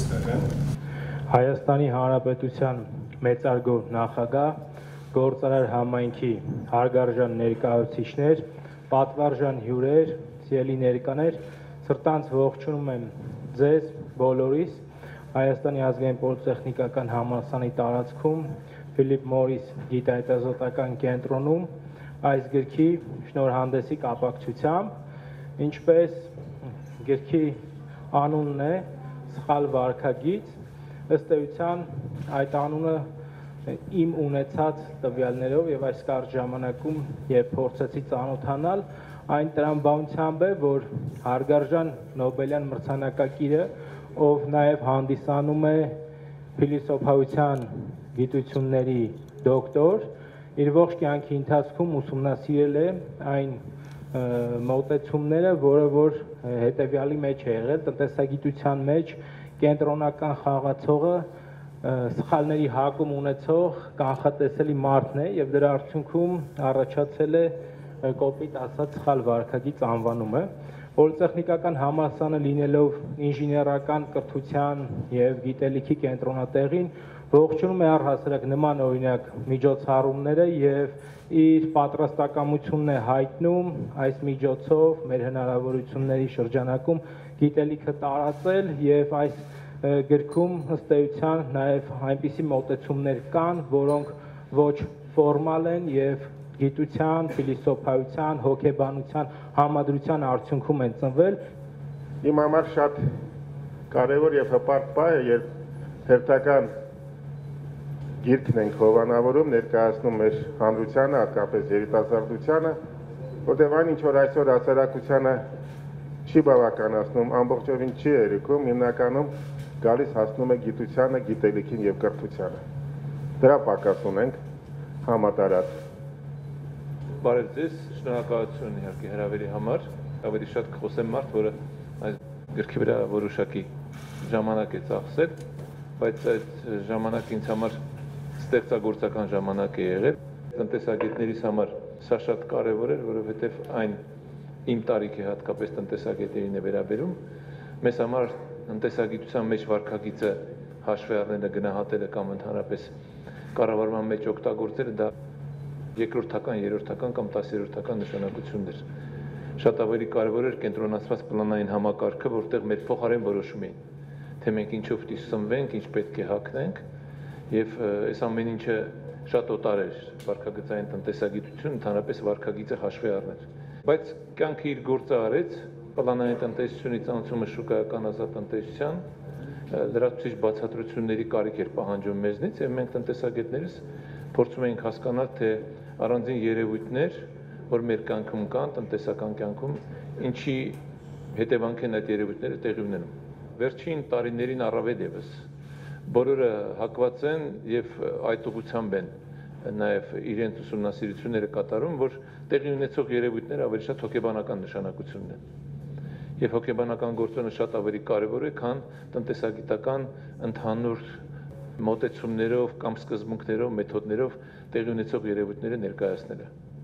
Հայաստանի Հանրապետության մեծարգո նախագահ, գործարար համայնքի հարգարժան ներկայացուցիչներ, պատվարժան հյուրեր, սիրելի ներկաներ, սրտանց ողջունում եմ ձեզ բոլորիս Հայաստանի ազգային պոլիտեխնիկական համալսարանի տարածքում Ֆիլիպ Մորիս գիտահետազոտական կենտրոնում այս գրքի շնորհանդեսի կապակցությամբ, ինչպես գրքի անունն է սխալ վարքագիծ, ըստ էության այդ անունը իմ ունեցած տվյալներով եւ այս կարճ ժամանակում երբ փորձեցի ծանոթանալ այն տրամաբանությամբ է, որ հարգարժան Նոբելյան մրցանակակիրը, ով նաեւ հանդիսանում է փիլիսոփայության գիտությունների դոկտոր, իր ողջ կյանքի ընթացքում ուսումնասիրել է այն մոտեցումները, որը որ հետևյալի մեջ է եղել, տնտեսագիտության մեջ կենտրոնական խաղացողը սխալների հակում ունեցող կանխատեսելի մարդն է եւ դրա արդյունքում առաջացել է կոպիտ ասած սխալ վարքագիծ անվանումը։ Պոլիտեխնիկական համալսարանը լինելով ինժեներական կրթության եւ գիտելիքի կենտրոնատեղին ողջունում է առհասարակ նման օրինակ միջոցառումները եւ իր պատրաստակամությունն է հայտնում այս միջոցով մեր հնարավորությունների շրջանակում գիտելիքը տարածել եւ այս գրքում ըստ էության նաեւ այնպիսի մոտեցումներ կան, որոնք ոչ ֆորմալ են եւ գիտության, փիլիսոփայության, հոգեբանության համադրության արդյունքում են ծնվել։ Իմ համար շատ կարևոր եւ հպարտ բան է, երբ հերթական գիրքն ենք հովանավորում, ներկայացնում մեր հանրությանը, հատկապես երիտասարդությանը, որտեղ այն ինչ որ այսօր հասարակությանը չի բավականացնում, ամբողջովին չի երիկում, հիմնականում գալիս հասնում է գիտությանը, գիտելիքին եւ կրթությանը։ Դրա պակաս ունենք համատարած։ Բարև ձեզ, շնորհակալություն իհարկե հրավերի համար, ավելի շատ կխոսեմ մարդ, որը այս գրքի վրա որոշակի ժամանակ է ծախսել, բայց այդ ժամանակը ինձ համար ստեղծագործական ժամանակ է եղել։ Տնտեսագետներիս համար սա շատ կարևոր էր, որովհետև այն իմ տարիքի հատկապես տնտեսագետերին է վերաբերում։ Մեզ համար տնտեսագիտության մեջ վարքագիծը հաշվի առնելը, գնահատելը կամ ընդհանրապես կառավարման մեջ օգտագործելը դա երկրորդական, երրորդական կամ 10-րդական նշանակություններ։ Շատ ավելի կարևոր էր կենտրոնացված պլանային համակարգը, որտեղ մեր փոխարեն որոշում էին, թե մենք ինչով պիտի սնվենք, ինչ պետք է հագնենք, եւ այս ամեն ինչը շատ օտար էր վարքագծային տնտեսագիտություն, ընդհանրապես վարքագիծը հաշվի առներ։ Բայց կյանքը իր գործը արեց, պլանային տնտեսությունից անցումը շուկայական ազատ տնտեսության, լրացուցիչ բացատրությունների կարիք էր պահանջում մեզնից եւ մենք տնտեսագետներս փորձում էինք հասկանալ, թե առանձին երևույթներ, որ մեր կյանքում կան, տնտեսական կյանքում, ինչի հետևանք են այդ երևույթները տեղի ունենում։ Վերջին տարիներին առավել եւս բոլորը հակված են եւ այդ ուղղությամբ են նաեւ իրենց ուսումնասիրությունները կատարում, որ տեղի ունեցող երևույթները ավելի շատ հոգեբանական նշանակություն ունեն։ Եվ հոգեբանական գործոնը շատ ավելի կարևոր է, քան տնտեսագիտական ընդհանուր մոտեցումներով կամ սկզբունքներով, մեթոդներով տեղի ունեցող երևույթները ներկայացնելը։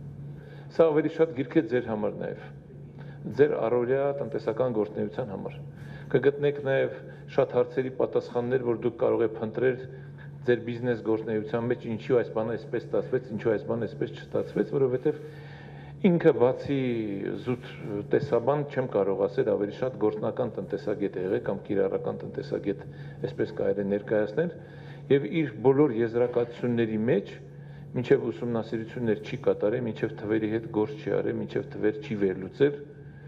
Սա ավելի շատ գիրք է ձեր համար նաեւ, ձեր առօրյա տնտեսական գործունեության համար։ Կգտնեք նաեւ շատ հարցերի պատասխաններ, որ դուք կարող եք փնտրել ձեր բիզնես գործունեության մեջ, ինչու այս բանը այսպես ստացվեց, ինչու այս բանը այսպես չստացվեց, որովհետեւ ինքը բացի զուտ տեսաբան չեմ կարող ասել, ավելի շատ գործնական տնտեսագետ է եղել կամ կիրառական տնտեսագետ, այսպես կարելի է ներկայացնել, եւ իր բոլոր եզրակացությունների մեջ մինչեւ ուսումնասիրություններ չի կատարել, մինչեւ թվերի հետ գործ չի արել, մինչեւ թվեր չի վերլուծել,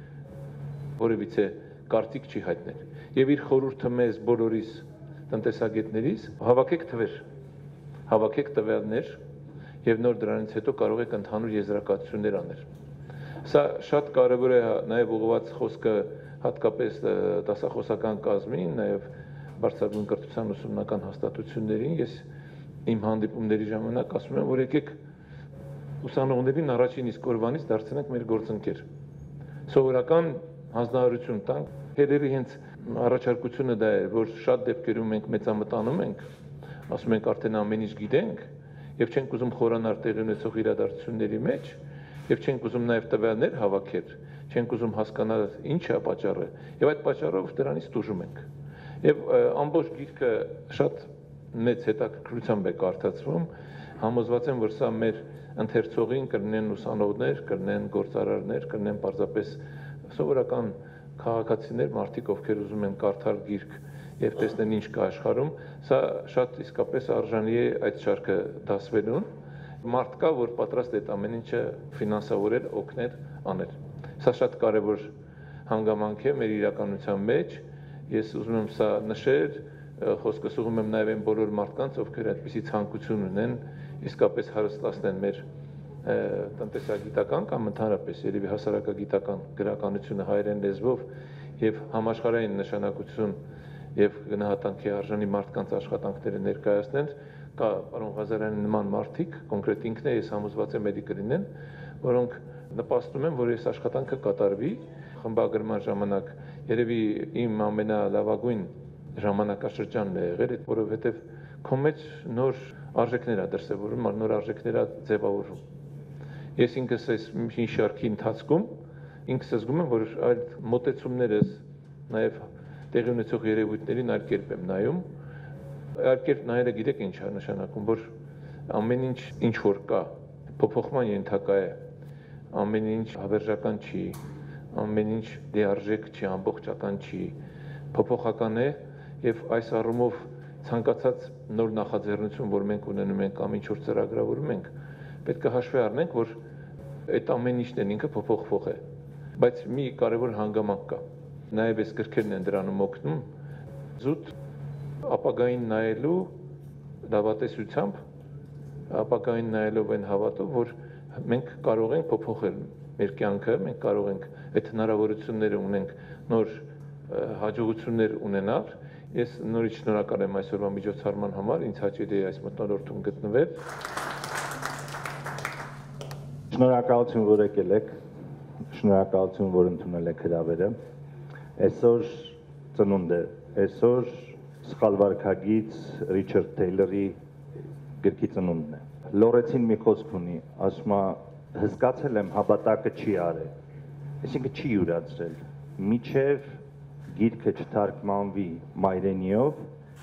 որևիցե կարծիք չի հայտնել։ Եվ իր խորհուրդը մեզ բոլորիս տնտեսագետներիս հավաքեք թվեր, հավաքեք տվյալներ եւ նոր դրանից հետո կարող եք ընդհանուր եզրակացություններ անել։ Սա շատ կարեւոր է նաեւ ուղղված խոսքը հատկապես դասախոսական կազմին, նաեւ բարձրագույն կրթության ուսումնական հաստատություններին։ Ես իմ հանդիպումների ժամանակ ասում եմ, որ եկեք ուսանողներին առաջին իսկ օրվանից դարձնենք մեր գործընկեր։ Սովորական հանձնարարություն տանք, հետևի հենց առաջարկությունը դա է, որ շատ դեպքերում մենք մեծամտանում ենք, ասում ենք արդեն ամեն ինչ գիտենք եւ չենք ուզում խորանալ տեղի ունեցող իրադարձությունների մեջ եւ չենք ուզում նաեւ տվյալներ հավաքել, չենք ուզում հասկանալ ինչ է պատճառը եւ այդ պատճառով դրանից տուժում ենք։ Եվ ամբողջ գիրքը շատ մեծ հետաքրքրությամբ է կարդացվում, համոզված եմ, որ սա մեր ընթերցողին կլինեն ուսանողներ, կլինեն գործարարներ, կլինեն պարզապես սովորական քաղաքացիներ, մարդիկ, ովքեր ուզում են կարդալ գիրք եւ տեսնեն ինչ կա աշխարհում, սա շատ իսկապես արժանի է այդ շարքը դասվելուն։ Մարդ կա, որ պատրաստ է ամեն ինչը ֆինանսավորել, օգնել, անել։ Սա շատ կարևոր հանգամանք է մեր իրականության մեջ։ Ես ուզում եմ սա նշել, խոսքս ուղղում եմ նաև այն բոլոր մարդկանց, ովքեր այդպիսի ցանկություն ունեն, իսկապես հարստացնեն մեր տնտեսագիտական կամ ընդհանրապես երևի հասարակագիտական գրականությունը հայերեն լեզվով եւ համաշխարհային նշանակություն եւ գնահատանքի արժանի մարդկանց աշխատանքները ներկայացնել, կա պարոն Ղազարյանի նման մարդիկ, կոնկրետ ինքն է, ես համոզված եմ ելի կլինեն, որոնք նպաստում են, որ այս աշխատանքը կատարվի խմբագրման ժամանակ, երևի իմ ամենալավագույն ժամանակաշրջանն է եղել, որովհետեւ քո մեջ նոր արժեքներ է դրսևորվում, նոր արժեքներ է ձևավորվում։ Ես ինքս այս մի շարքի ընթացքում ինքս զգում եմ, որ այդ մոտեցումներս նաև տեղի ունեցող երևույթներին այլ կերպ եմ նայում։ Այլ կերպ նայելը գիտեք ինչ է նշանակում, որ ամեն ինչ որ կա, փոփոխման ենթակա է, ամեն ինչ հավերժական չի, ամեն ինչ լիարժեք չի, ամբողջական չի, փոփոխական է եւ այս առումով ցանկացած նոր նախաձեռնություն, որ մենք ունենում ենք կամ ինչ որ ծրագրավորում ենք, պետք է հաշվի առնենք, որ այդ ամեն ինչն են ինքը փոփոխվող է, բայց մի կարևոր հանգամանք կա։ Նաև այս գրքերն են դրանում օգնում զուտ ապագային նայելու լավատեսությամբ, ապագային նայելով այն հավատով, որ մենք կարող ենք փոփոխել մեր կյանքը, մենք կարող ենք այդ հնարավորությունները ունենք նոր հաջողություններ ունենալ։ Ես նորից շնորհակալ եմ այսօրվա միջոցառման համար, ինձ հաճելի է այս մթնոլորտում գտնվել։ Շնորհակալություն, որ եկել եք, շնորհակալություն, որ ընդունել եք հրավերը։ Այսօր ծնունդ է, այսօր սխալ վարքագիծ Ռիչարդ Թեյլերի գրքի ծնունդն է։ Լորեցին մի խոսք ունի, ասում է, հսկացել եմ հապատակը չի արել, այսինքն չի յուրացրել, միջև գիրքը չթարգմանվի մայրենիով,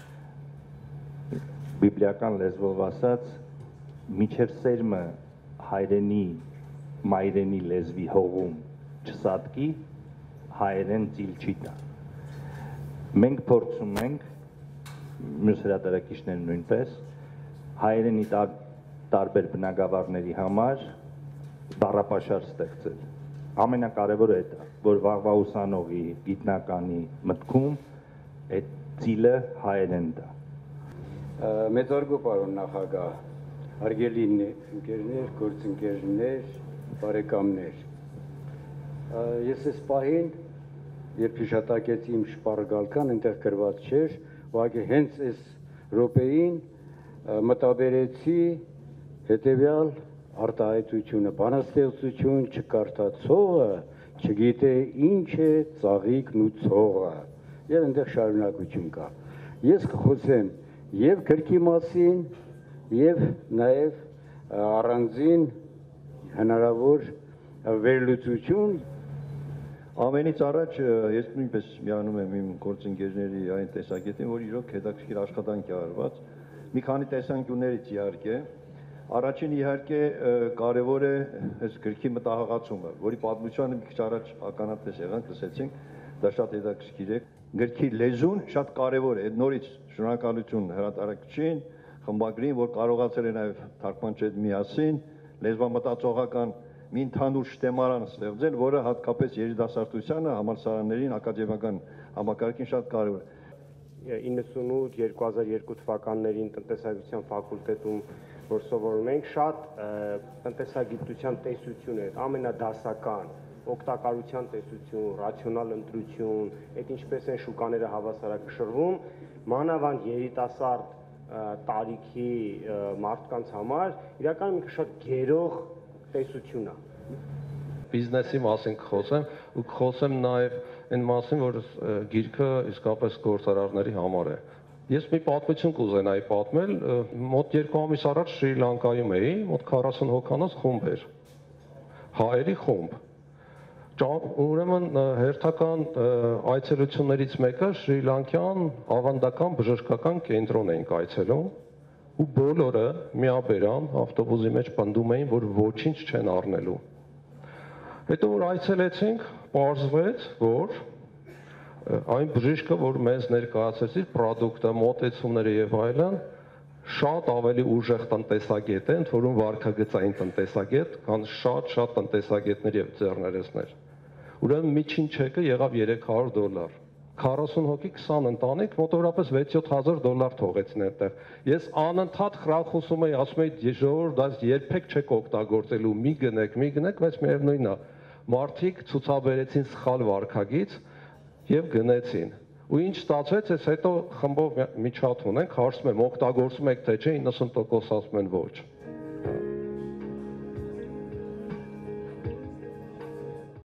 բիբլիական լեզվով ասած, միջև սերմը հայրենի, մայրենի լեզվի հողում չսատկի, հայերեն ծիլ չի տա։ Մենք փորձում ենք, մյուս հրատարակիչներն նույնպես, հայերենի տարբեր բնագավառների համար բառապաշար ստեղծել։ Ամենակարևորը այդ է, որ վաղվա ուսանողի, գիտնականի մտքում այդ ծիլը հայերեն տա։ Մեծարգո պարոն նախագահ, հարգելի ընկերներ, գործընկերներ, բարեկամներ։ Ես այս պահին, երբ հիշատակեցի իմ շպարգալքան, այնտեղ գրված չէր, ուղղակի հենց այս րոպեին մտաբերեցի հետևյալ արտահայտությունը, բանաստեղծություն չկարդացողը չգիտե ինչ է ծաղիկն ու ցողը, եւ այնտեղ շարունակություն կա։ Ես կխոսեմ եւ գրքի մասին, եւ նաեւ առանձին հնարավոր վերլուծություն։ Ամենից առաջ ես նույնպես միանում եմ իմ գործընկերների այն տեսակետին, որ իրոք հետաքրքիր աշխատանք է արված։ Մի քանի տեսանկյուններից իհարկե, առաջին իհարկե կարևոր է այս գրքի մտահղացումը, որի պատմությանը մի քիչ առաջ ականատես եղանք, լսեցինք, դա շատ հետաքրքիր է։ Գրքի լեզուն շատ կարևոր է, նորից շնորհակալություն հրատարակչին, խմբագրին, որ կարողացել է նաև թարգմանչի հետ միասին լեզվամտածողական մի ընդհանուր շտեմարան ստեղծել, որը հատկապես երիտասարդությանը, համալսարաններին, ակադեմիական համակարգին շատ կարևոր է։ 98-2002 թվականներին տնտեսագիտության ֆակուլտետում, որ սովորում ենք, շատ տնտեսագիտության տեսություն էր, ամենադասական, օգտակարության տեսություն, ռացիոնալ ընտրություն, այդ ինչպես են շուկաները հավասարակշռվում, մանավանդ երիտասարդ տարիքի մարդկանց համար, իրականում ինքը շատ գերող տեսություն է։ Բիզնեսի մասին կխոսեմ ու կխոսեմ նաև այն մասին, որ գիրքը իսկապես գործարարների համար է։ Ես մի պատմություն կուզենայի պատմել, մոտ 2 ամիս առաջ Շրի Լանկայում էի, մոտ 40 հոգանոց խումբ էր, հայերի խումբ։ Ուրեմն հերթական այցելություններից մեկը Շրի Լանկյան ավանդական բժշկական կենտրոն էինք այցելում ու բոլորը միաբերան ավտոբուսի մեջ պնդում էին, որ ոչինչ չեն առնելու։ Հետո որ այցելեցինք, պարզվեց, որ այն բժիշկը, որ մեզ ներկայացրեց պրոդուկտը, մոտեցումները եւ այլն, շատ ավելի ուժեղ տնտեսագետ է, ընդ որում վարքագծային տնտեսագետ, քան շատ տնտեսագետներ եւ ձեռներեցներ։ Ուրեմն միջին չեկը եղավ $300։ 40 հոգի 20 ընտանիք մոտավորապես $6-7,000 թողեցին այդտեղ։ Ես անընդհատ խրախուսում էի, ասում էի ժողովուրդ, այս երբեք չեք օգտագործելու, մի գնեք, բայց միևնույնն է, մարդիկ ցուցաբերեցին սխալ վարքագիծ եւ գնեցին։ Ու ինչ ստացվեց, ես հետո խմբով միջատ ունենք, հարցում եմ, օգտագործում եք թե չէ, 90% ասում են ոչ։